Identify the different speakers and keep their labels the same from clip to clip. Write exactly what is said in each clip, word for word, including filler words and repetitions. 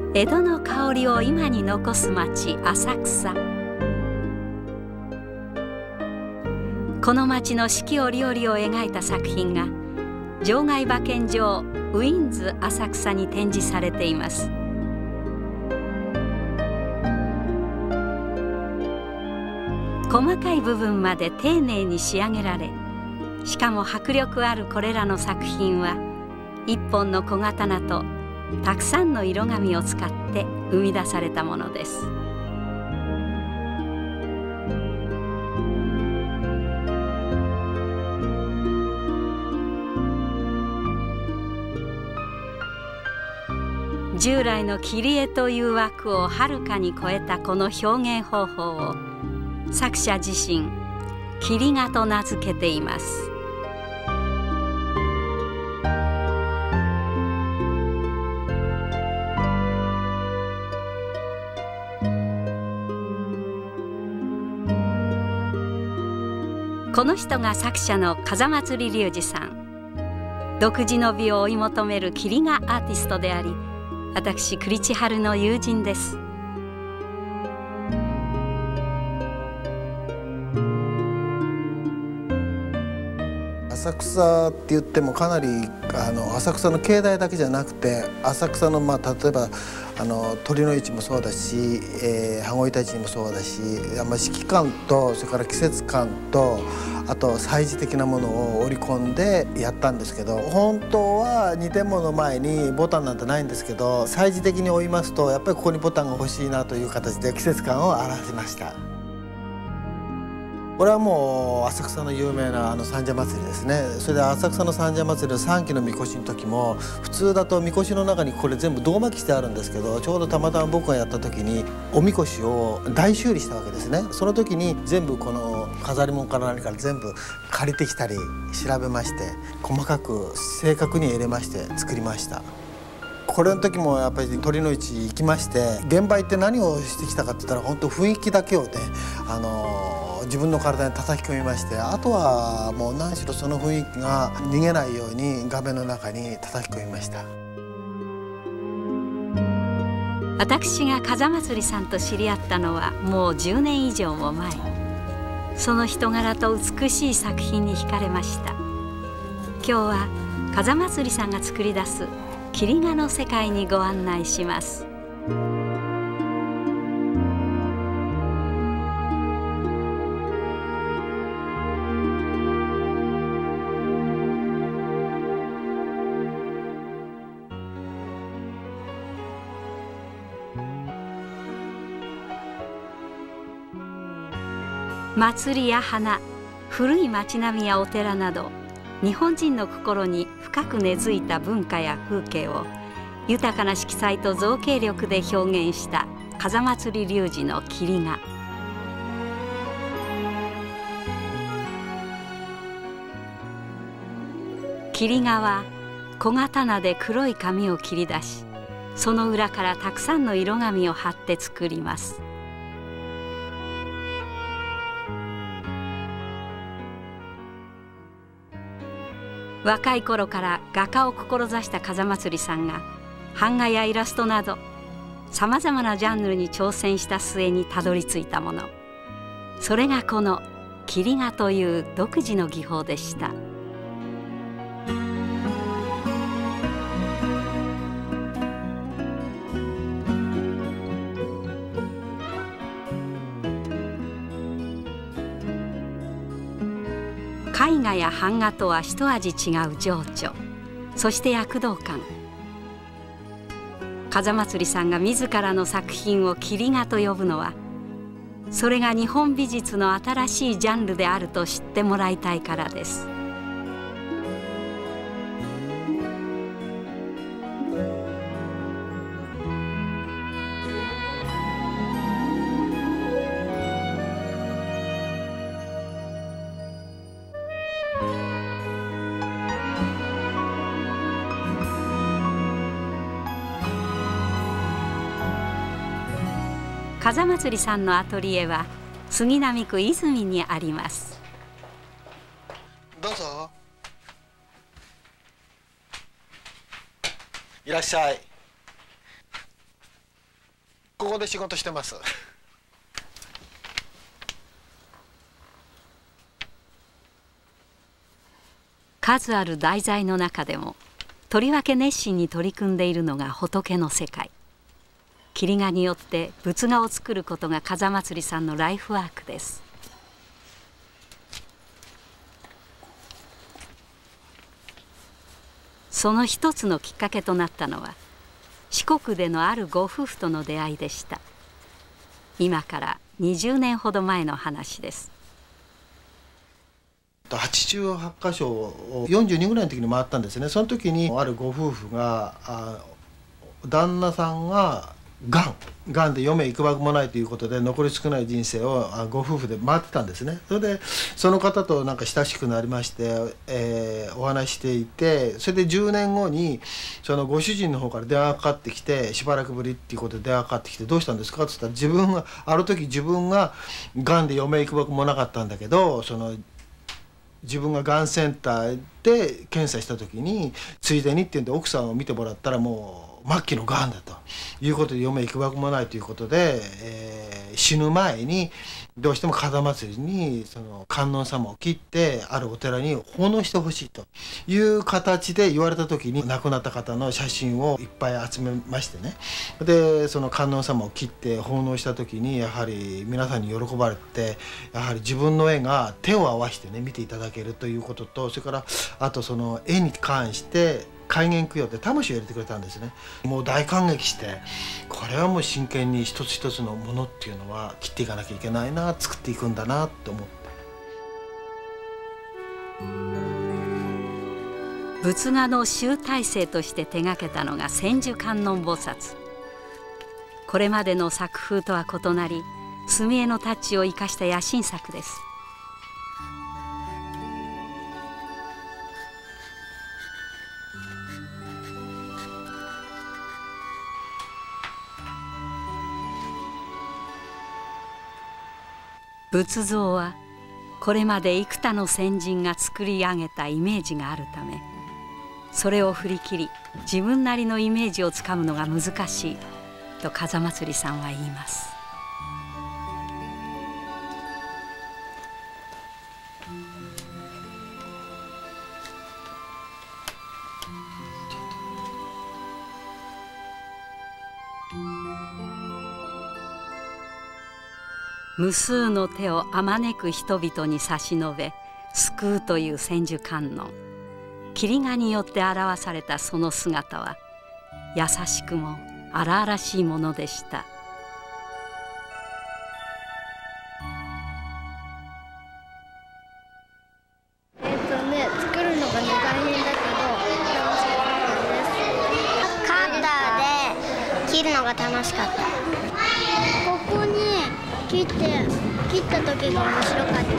Speaker 1: 江戸の香りを今に残す町浅草。この町の四季折々を描いた作品が場外馬券場ウィンズ浅草に展示されています。細かい部分まで丁寧に仕上げられ、しかも迫力あるこれらの作品は一本の小刀とたくさんの色紙を使って生み出されたものです。従来の切り絵という枠をはるかに超えたこの表現方法を作者自身切り画と名付けています。この人が作者の風祭龍二さん。独自の美を追い求める切り画アーティストであり、私栗千春の友人です。
Speaker 2: 浅草って言ってもかなりあの浅草の境内だけじゃなくて、浅草の、まあ、例えばあの鳥の市もそうだし、えー、羽子板市もそうだし、まあ、四季感とそれから季節感とあと祭事的なものを織り込んでやったんですけど、本当はにてんもの前にボタンなんてないんですけど、祭事的に追いますとやっぱりここにボタンが欲しいなという形で季節感を表しました。これはもう浅草の有名なあの三社祭りですね。それで浅草の三社祭りの三基のみこしの時も、普通だとみこしの中にこれ全部胴巻きしてあるんですけど、ちょうどたまたま僕がやった時におみこしを大修理したわけですね。その時に全部この飾り物から何から全部借りてきたり調べまして、細かく正確に入れまして作りました。これの時もやっぱり鳥の市行きまして、現場行って何をしてきたかって言ったら、本当雰囲気だけをね、あの自分の体に叩き込みまして、あとはもう何しろその雰囲気が逃げないように画面の中に叩き込みました。
Speaker 1: 私が風祭さんと知り合ったのはもうじゅうねん以上も前。その人柄と美しい作品に惹かれました。今日は風祭さんが作り出す切り画の世界にご案内します。祭りや花、古い町並みやお寺など、日本人の心に深く根付いた文化や風景を豊かな色彩と造形力で表現した風祭龍二の切り画。切り画は小刀で黒い紙を切り出し、その裏からたくさんの色紙を貼って作ります。若い頃から画家を志した風祭さんが版画やイラストなどさまざまなジャンルに挑戦した末にたどり着いたもの、それがこの切り画という独自の技法でした。絵画や版画とは一味違う情緒、そして躍動感。風祭さんが自らの作品を切り画と呼ぶのは、それが日本美術の新しいジャンルであると知ってもらいたいからです。風祭さんのアトリエは杉並区泉にあります。
Speaker 2: どうぞ。いらっしゃい。 ここで仕事してます。
Speaker 1: 数ある題材の中でもとりわけ熱心に取り組んでいるのが仏の世界。桐画によって仏画を作ることが風祭さんのライフワークです。その一つのきっかけとなったのは四国でのあるご夫婦との出会いでした。今からにじゅうねんほど前の話です。
Speaker 2: はちじゅうはちかしょをよんじゅうにぐらいの時に回ったんですね。その時にあるご夫婦があ旦那さんががんがんで余命いくばくもないということで残り少ない人生をご夫婦で回ってたんですね。それでその方となんか親しくなりまして、えー、お話していて、それでじゅうねんごにそのご主人の方から電話がかかってきて、しばらくぶりっていうことで電話がかかってきて「どうしたんですか?」って言ったら、自分がある時自分ががんで余命いくばくもなかったんだけど、その自分ががんセンターで検査した時についでにっていうんで奥さんを見てもらったら、もう末期のがんだということで余命いくばくもないということで、えー、死ぬ前にどうしても風祭りにその観音様を切ってあるお寺に奉納してほしいという形で言われた時に、亡くなった方の写真をいっぱい集めましてね。でその観音様を切って奉納した時にやはり皆さんに喜ばれて、やはり自分の絵が手を合わせてね見ていただけるということと、それからあとその絵に関して開眼供養って魂を入れてくれたんですね。もう大感激して、これはもう真剣に一つ一つのものっていうのは切っていかなきゃいけないな、作っていくんだなって思って。
Speaker 1: 仏画の集大成として手がけたのが千手観音菩薩。これまでの作風とは異なり、墨絵のタッチを生かした野心作です。仏像はこれまで幾多の先人が作り上げたイメージがあるため、それを振り切り自分なりのイメージをつかむのが難しいと風祭さんは言います。無数の手をあまねく人々に差し伸べ救うという千手観音。桐画によって表されたその姿は優しくも荒々しいものでした。
Speaker 3: えっとね、作るのがね大変だけど楽しかったです。カッターで切るのが楽しかった。ここに切って切った時が面白かった。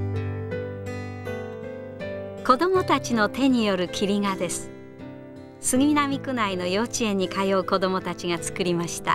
Speaker 1: 子どもたちの手による桐画です。杉並区内の幼稚園に通う子どもたちが作りました。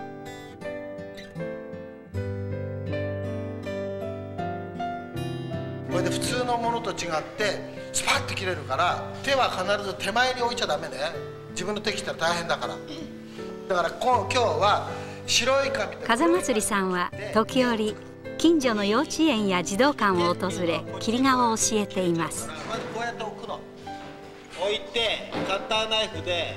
Speaker 2: これで普通のものと違ってスパッと切れるから、手は必ず手前に置いちゃダメね。自分の手切ったら大変だから。だからこ今日は白い紙で。
Speaker 1: 風祭さんは時折近所の幼稚園や児童館を訪れ桐画を教えています。
Speaker 2: まずこうやって置くの。
Speaker 4: 置いてカッターナイフで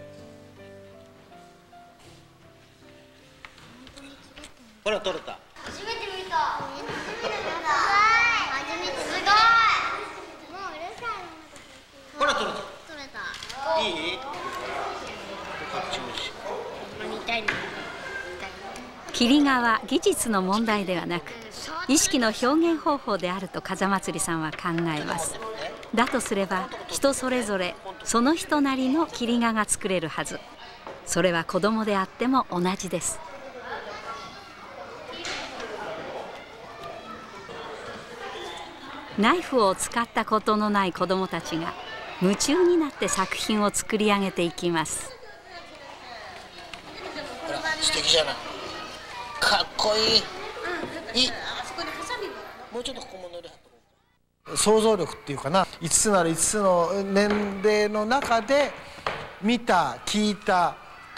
Speaker 4: ほら取れた。
Speaker 3: 初めて見た。初めてすごい。もううるさい。
Speaker 4: ほら取れた。
Speaker 3: 取れた。
Speaker 4: いい？こっちもし。
Speaker 3: 痛い。
Speaker 1: 桐画は技術の問題ではなく意識の表現方法であると風祭さんは考えます。だとすれば人それぞれその人なりの桐画が作れるはず。それは子供であっても同じです。ナイフを使ったことのない子供たちが夢中になって作品を作り上げていきます。
Speaker 4: ほら素敵じゃない。かっこいい。いい。もうちょっとここも塗れ。
Speaker 2: 想像力っていうかな、いつつならいつつの年齢の中で見た聞いた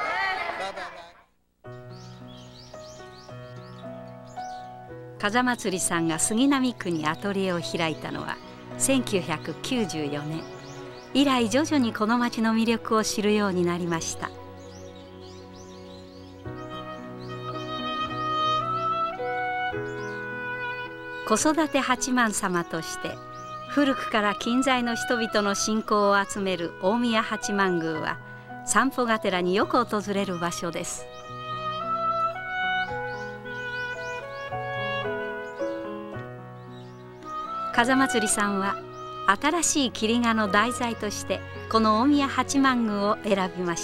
Speaker 1: 風祭さんが杉並区にアトリエを開いたのはせんきゅうひゃくきゅうじゅうよねん。以来徐々にこの町の魅力を知るようになりました。子育て八幡様として古くから近在の人々の信仰を集める大宮八幡宮は散歩がてらによく訪れる場所です。風祭さんは新しい霧画の題材としてこの大宮八幡宮を選びました。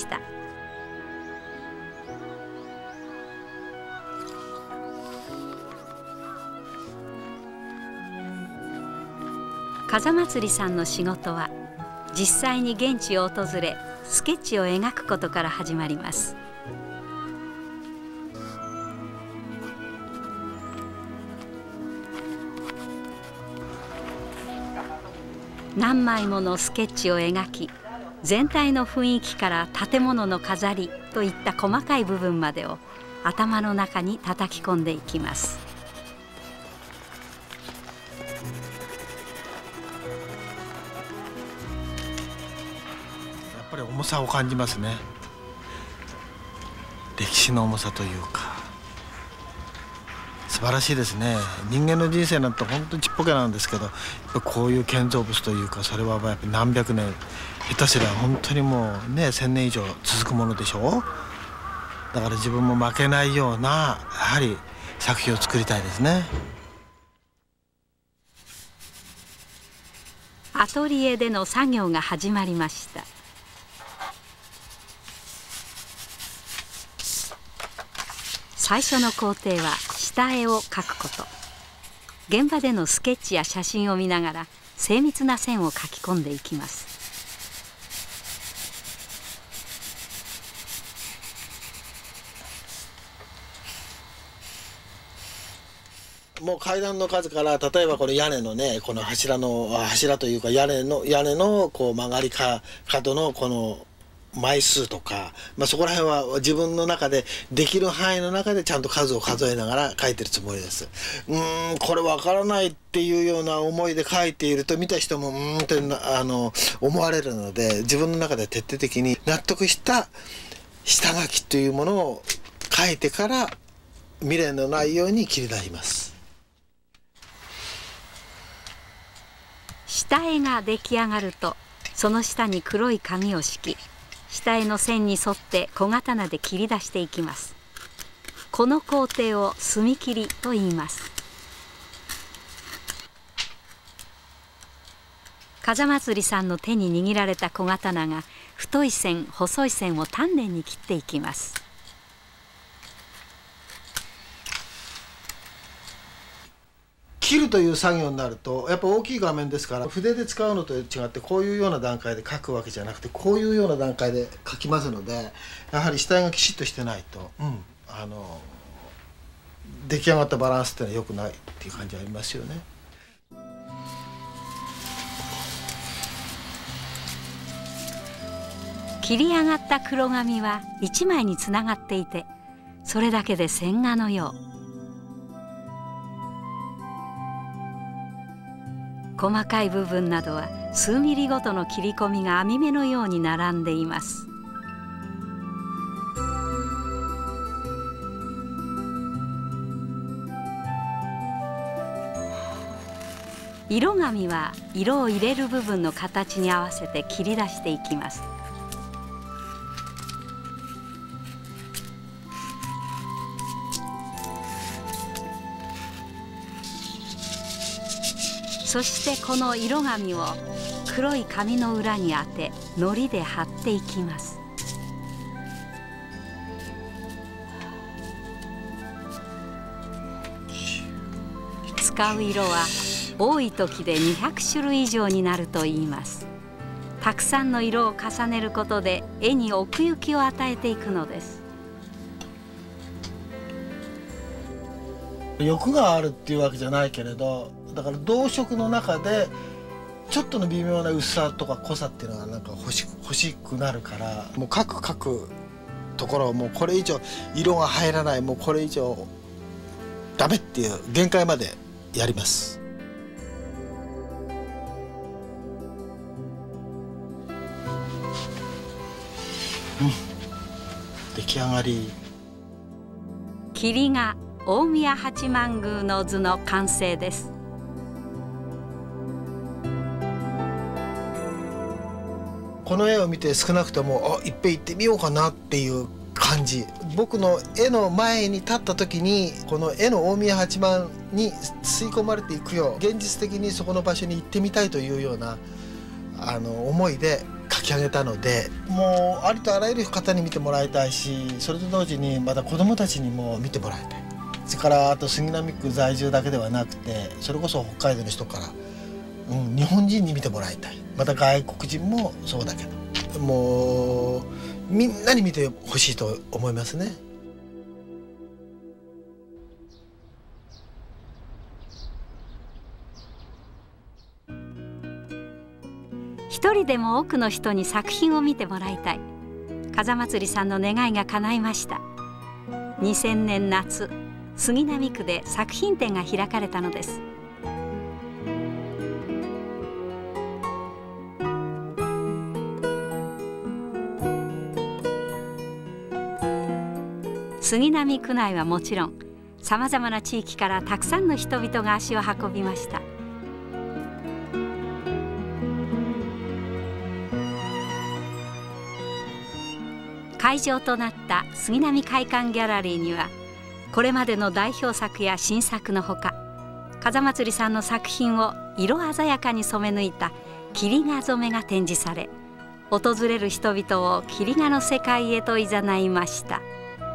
Speaker 1: 風祭さんの仕事は実際に現地を訪れスケッチを描くことから始まります。何枚ものスケッチを描き、全体の雰囲気から建物の飾りといった細かい部分までを頭の中に叩き込んでいきます。
Speaker 2: やっぱり重さを感じますね。歴史の重さというか素晴らしいですね。人間の人生なんて本当にちっぽけなんですけど、やっぱこういう建造物というか、それはやっぱ何百年、下手すりゃ本当にもうね千年以上続くものでしょう。だから自分も負けないようなやはり作品を作りたいですね。
Speaker 1: アトリエでの作業が始まりました。最初の工程は下絵を描くこと。現場でのスケッチや写真を見ながら精密な線を描き込んでいきます。
Speaker 2: もう階段の数から、例えばこの屋根のね、この柱の柱というか屋根の屋根のこう曲がりか角のこの枚数とか、まあ、そこら辺は自分の中でできる範囲の中でちゃんと数を数えながら描いてるつもりです。うーんこれわからないっていうような思いで描いていると見た人もうーんってあの思われるので、自分の中で徹底的に納得した下書きというものを描いてから未練のないように切り出します。
Speaker 1: 下絵が出来上がるとその下に黒い紙を敷き、下絵の線に沿って小刀で切り出していきます。この工程を墨切りと言います。風祭さんの手に握られた小刀が太い線細い線を丹念に切っていきます。
Speaker 2: 切るという作業になるとやっぱ大きい画面ですから、筆で使うのと違ってこういうような段階で描くわけじゃなくて、こういうような段階で描きますので、やはり下絵がきちっとしてないと、うん、あの出来上がったバランスっていうのは良くないっていう感じありますよね。
Speaker 1: 切り上がった黒紙は一枚につながっていて、それだけで線画のよう。細かい部分などは数ミリごとの切り込みが網目のように並んでいます。 色紙は色を入れる部分の形に合わせて切り出していきます。そしてこの色紙を黒い紙の裏に当て糊で貼っていきます。使う色は多い時でにひゃくしゅるい以上になるといいます。たくさんの色を重ねることで絵に奥行きを与えていくのです。
Speaker 2: 欲があるっていうわけじゃないけれど、だから同色の中でちょっとの微妙な薄さとか濃さっていうのがなんか欲し欲しくなるから、もう各各ところもうこれ以上色が入らない、もうこれ以上ダメっていう限界までやります。うん、出来上がり。
Speaker 1: 霧が大宮八幡宮の図の完成です。
Speaker 2: この絵を見て少なくともあいっぺん行ってみようかなっていう感じ。僕の絵の前に立った時にこの絵の大宮八幡に吸い込まれていくよう、現実的にそこの場所に行ってみたいというようなあの思いで描き上げたので、もうありとあらゆる方に見てもらいたいし、それと同時にまた子どもたちにも見てもらいたい。それからあと杉並区在住だけではなくて、それこそ北海道の人から、うん、日本人に見てもらいたい。また外国人もそうだけど、もうみんなに見てほしいと思いますね。
Speaker 1: 一人でも多くの人に作品を見てもらいたい。風祭さんの願いが叶いました。にせんねん夏、杉並区で作品展が開かれたのです。杉並区内はもちろん、さまざまな地域からたくさんの人々が足を運びました。会場となった杉並会館ギャラリーには、これまでの代表作や新作のほか、風祭さんの作品を色鮮やかに染め抜いた霧画染めが展示され、訪れる人々を霧画の世界へといざないました。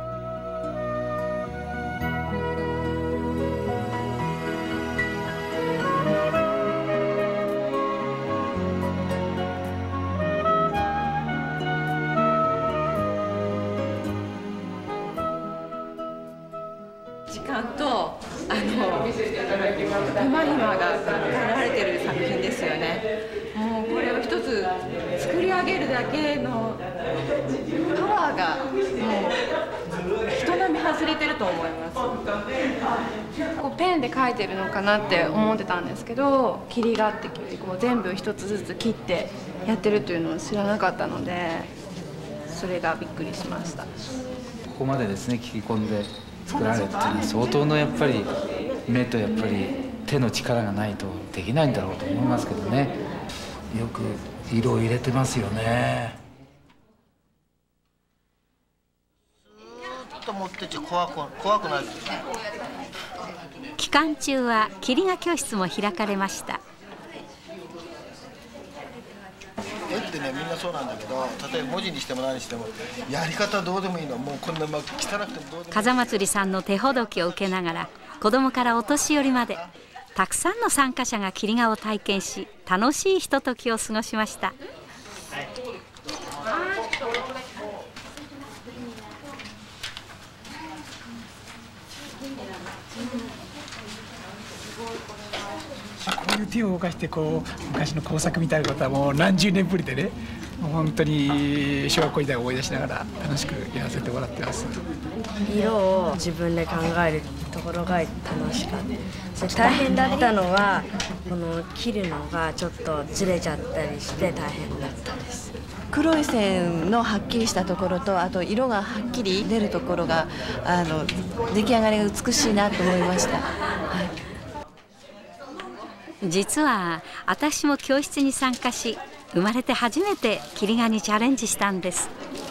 Speaker 5: 時間とあの手間暇がかけられてる作品ですよね。もうこれを一つ作り上げるだけのパワーがもう人並み外れてると思います。
Speaker 6: こうペンで描いてるのかなって思ってたんですけど、霧画ってこう全部一つずつ切ってやってるっていうのを知らなかったので、それがびっくりしました。
Speaker 7: ここまでですね聞き込んで作られるっていうのは相当のやっぱり目とやっぱり手の力がないとできないんだろうと思いますけどね。よく色を入れてますよね。
Speaker 2: ずっと持ってちゃ怖く怖くないですね。
Speaker 1: 期間中は霧画教室も開かれました。
Speaker 2: 絵ってね、みんなそうなんだけど、例えば文字にしても何にしてもやり方どうでもいいの。もうこんな、まあ、汚くてもどうでもいい。
Speaker 1: 風祭さんの手ほどきを受けながら、子どもからお年寄りまでたくさんの参加者が霧画を体験し、楽しいひとときを過ごしました。
Speaker 8: こういう手を動かしてこう昔の工作みたいなことはもう何十年ぶりでね、もう本当に小学校時代を思い出しながら楽しくやらせてもらってます。
Speaker 9: 色を自分で考えるところが楽しかった。それ大変だったのはこの切るのがちょっとずれちゃったりして大変だったです。
Speaker 5: 黒い線のはっきりしたところと、あと色がはっきり出るところがあの出来上がりが美しいなと思いました。はい、
Speaker 1: 実は私も教室に参加し、生まれて初めて切り画にチャレンジしたんです。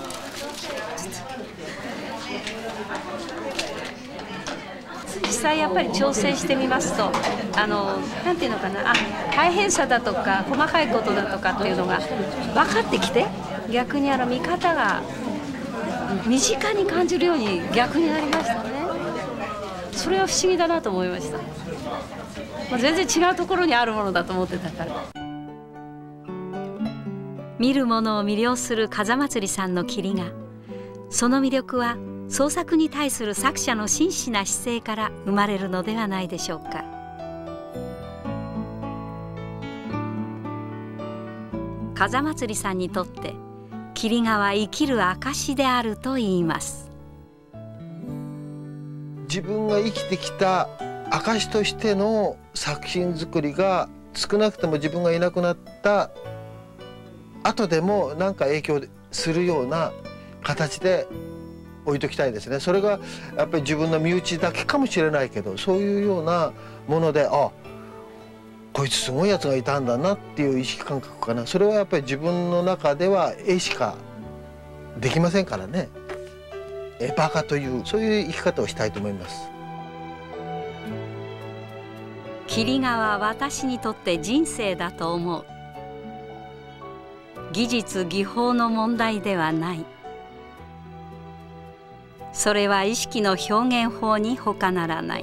Speaker 1: 実際やっぱり挑戦してみますと、あのなんていうのかな、あ、大変さだとか細かいことだとかっていうのが分かってきて、逆にあの見方が身近に感じるように逆になりましたね。それは不思議だなと思いました。まあ、全然違うところにあるものだと思ってたから。見る者を魅了する風祭さんの切り画、その魅力は創作に対する作者の真摯な姿勢から生まれるのではないでしょうか。風祭さんにとって切り画は生きる証であると言います。
Speaker 2: 自分が生きてきた証としての作品作りが、少なくとも自分がいなくなった後でも何か影響するような形で置いときたいですね。それがやっぱり自分の身内だけかもしれないけど、そういうようなもので、あ、こいつすごいやつがいたんだなっていう意識感覚かな。それはやっぱり自分の中では絵しかできませんからね。絵バカというそういう生き方をしたいと思います。
Speaker 1: 切り画は私にとって人生だと思う。技術技法の問題ではない。それは意識の表現法に他ならない。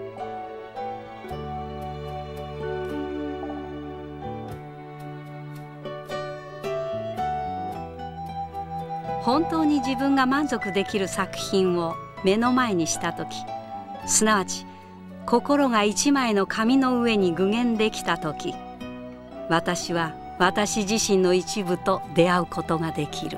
Speaker 1: 本当に自分が満足できる作品を目の前にしたとき、すなわち心が一枚の紙の上に具現できたとき、私は私自身の一部と出会うことができる。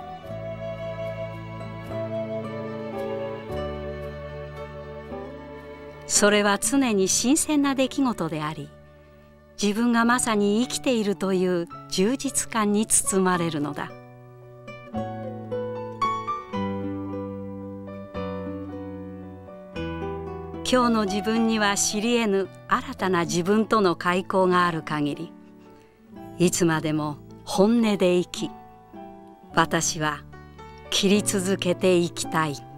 Speaker 1: それは常に新鮮な出来事であり、自分がまさに生きているという充実感に包まれるのだ。今日の自分には知り得ぬ新たな自分との開口がある限り、いつまでも本音で生き、私は切り続けていきたい。